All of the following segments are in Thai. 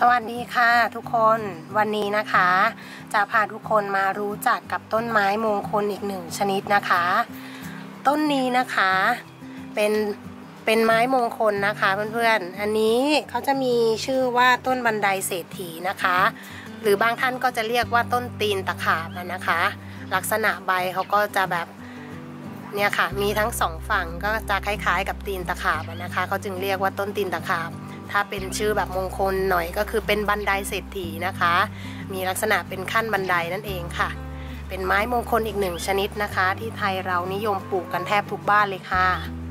สวัสดีค่ะทุกคนวันนี้นะคะจะพาทุกคนมารู้จักกับต้นไม้มงคลอีกหนึ่งชนิดนะคะต้นนี้นะคะเป็นไม้มงคลนะคะเพื่อนๆอันนี้เขาจะมีชื่อว่าต้นบันไดเศรษฐีนะคะหรือบางท่านก็จะเรียกว่าต้นตีนตะขาบนะคะลักษณะใบเขาก็จะแบบเนี่ยค่ะมีทั้งสองฝั่งก็จะคล้ายๆกับตีนตะขาบนะคะเขาจึงเรียกว่าต้นตีนตะขาบถ้าเป็นชื่อแบบมงคลหน่อยก็คือเป็นบันไดเศรษฐีนะคะมีลักษณะเป็นขั้นบันไดนั่นเองค่ะเป็นไม้มงคลอีกหนึ่งชนิดนะคะที่ไทยเรานิยมปลูกกันแทบทุกบ้านเลยค่ะ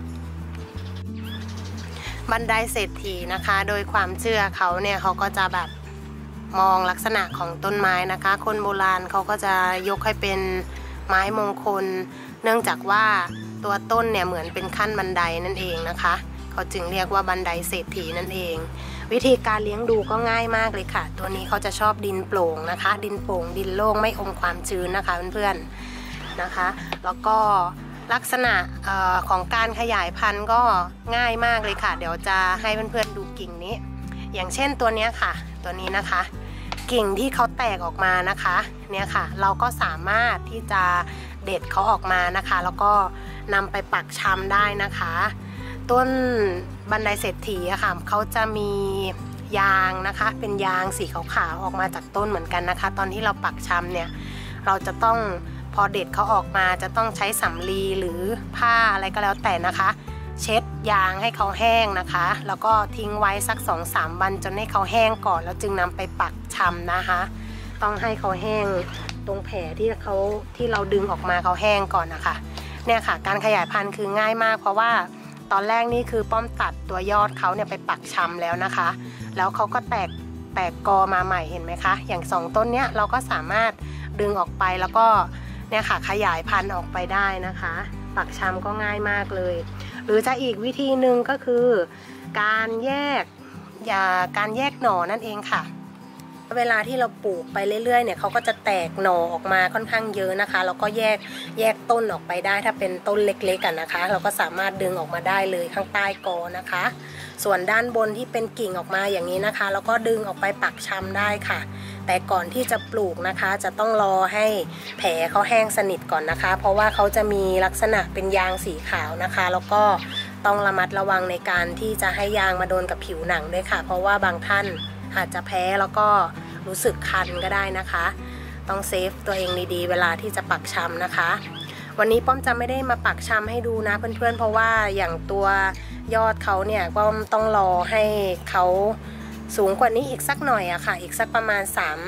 บันไดเศรษฐีนะคะโดยความเชื่อเขาเนี่ยเขาก็จะแบบมองลักษณะของต้นไม้นะคะคนโบราณเขาก็จะยกให้เป็นไม้มงคลเนื่องจากว่าตัวต้นเนี่ยเหมือนเป็นขั้นบันไดนั่นเองนะคะเขาจึงเรียกว่าบันไดเศรษฐีนั่นเองวิธีการเลี้ยงดูก็ง่ายมากเลยค่ะตัวนี้เขาจะชอบดินโปร่งนะคะดินโปร่งดินโล่งไม่อมความชื้นนะคะเพื่อนๆนะคะแล้วก็ลักษณะของการขยายพันธุ์ก็ง่ายมากเลยค่ะเดี๋ยวจะให้เพื่อนๆดูกิ่งนี้อย่างเช่นตัวนี้ค่ะตัวนี้นะคะกิ่งที่เขาแตกออกมานะคะเนี่ยค่ะเราก็สามารถที่จะเด็ดเขาออกมานะคะแล้วก็นำไปปักชำได้นะคะต้นบันไดเศรษฐีอะค่ะเขาจะมียางนะคะเป็นยางสีขาวๆออกมาจากต้นเหมือนกันนะคะตอนที่เราปักชำเนี่ยเราจะต้องพอเด็ดเขาออกมาจะต้องใช้สำลีหรือผ้าอะไรก็แล้วแต่นะคะเช็ดยางให้เขาแห้งนะคะแล้วก็ทิ้งไว้สัก 2-3 วันจนให้เขาแห้งก่อนแล้วจึงนำไปปักชำนะคะต้องให้เขาแห้งตรงแผลที่เราดึงออกมาเขาแห้งก่อนนะคะเนี่ยค่ะการขยายพันธุ์คือง่ายมากเพราะว่าตอนแรกนี่คือป้อมตัดตัวยอดเขาเนี่ยไปปักชำแล้วนะคะแล้วเขาก็แตกกอมาใหม่เห็นไหมคะอย่าง2ต้นเนี้ยเราก็สามารถดึงออกไปแล้วก็เนี่ยค่ะขยายพันธุ์ออกไปได้นะคะปักชำก็ง่ายมากเลยหรือจะอีกวิธีหนึ่งก็คือการแยกหน่อนั่นเองค่ะเวลาที่เราปลูกไปเรื่อยๆเนี่ยเขาก็จะแตกหน่อออกมาค่อนข้างเยอะนะคะแล้วก็แยกต้นออกไปได้ถ้าเป็นต้นเล็กๆกันนะคะเราก็สามารถดึงออกมาได้เลยข้างใต้กอนะคะส่วนด้านบนที่เป็นกิ่งออกมาอย่างนี้นะคะแล้วก็ดึงออกไปปักชำได้ค่ะแต่ก่อนที่จะปลูกนะคะจะต้องรอให้แผลเขาแห้งสนิทก่อนนะคะเพราะว่าเขาจะมีลักษณะเป็นยางสีขาวนะคะแล้วก็ต้องระมัดระวังในการที่จะให้ยางมาโดนกับผิวหนังด้วยค่ะเพราะว่าบางท่านอาจจะแพ้แล้วก็รู้สึกคันก็ได้นะคะต้องเซฟตัวเองดีๆเวลาที่จะปักชำนะคะวันนี้ป้อมจะไม่ได้มาปักชำให้ดูนะเพื่อนๆเพราะว่าอย่างตัวยอดเขาเนี่ยก็ต้องรอให้เขาสูงกว่านี้อีกสักหน่อยอะค่ะอีกสักประมาณ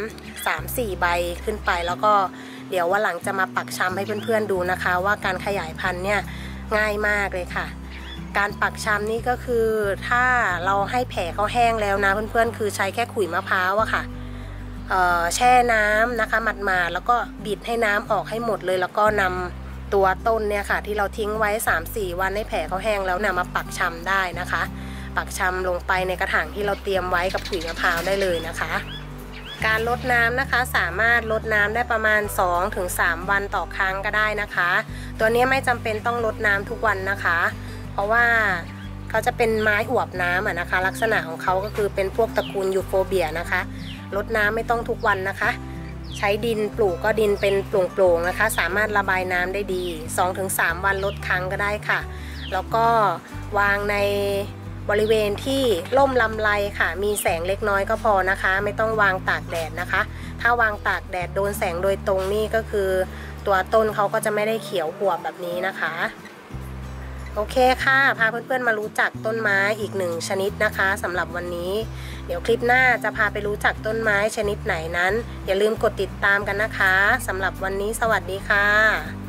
3-4 ใบขึ้นไปแล้วก็เดี๋ยววันหลังจะมาปักชำให้เพื่อนๆดูนะคะว่าการขยายพันธุ์เนี่ยง่ายมากเลยค่ะการปักชำนี่ก็คือถ้าเราให้แผลเขาแห้งแล้วนะเพื่อนๆคือใช้แค่ขุยมะพร้าวอะค่ะแช่น้ำนะคะหมาดๆแล้วก็บิดให้น้ำออกให้หมดเลยแล้วก็นำตัวต้นเนี่ยค่ะที่เราทิ้งไว้ 3-4 วันให้แผลเขาแห้งแล้วเนี่ยมาปักชำได้นะคะปักชำลงไปในกระถางที่เราเตรียมไว้กับขุยมะพร้าวได้เลยนะคะการรดน้ำนะคะสามารถรดน้ำได้ประมาณ 2-3 วันต่อครั้งก็ได้นะคะตัวนี้ไม่จำเป็นต้องรดน้ำทุกวันนะคะเพราะว่าเขาจะเป็นไม้อวบน้ำนะคะลักษณะของเขาก็คือเป็นพวกตระกูลยูโฟเบียนะคะรดน้ำไม่ต้องทุกวันนะคะใช้ดินปลูกก็ดินเป็นโปร่งๆนะคะสามารถระบายน้ำได้ดี 2-3 วันรดครั้งก็ได้ค่ะแล้วก็วางในบริเวณที่ร่มลำไรค่ะมีแสงเล็กน้อยก็พอนะคะไม่ต้องวางตากแดดนะคะถ้าวางตากแดดโดนแสงโดยตรงนี่ก็คือตัวต้นเขาก็จะไม่ได้เขียวอวบแบบนี้นะคะโอเคค่ะพาเพื่อนๆมารู้จักต้นไม้อีกหนึ่งชนิดนะคะสำหรับวันนี้เดี๋ยวคลิปหน้าจะพาไปรู้จักต้นไม้ชนิดไหนนั้นอย่าลืมกดติดตามกันนะคะสำหรับวันนี้สวัสดีค่ะ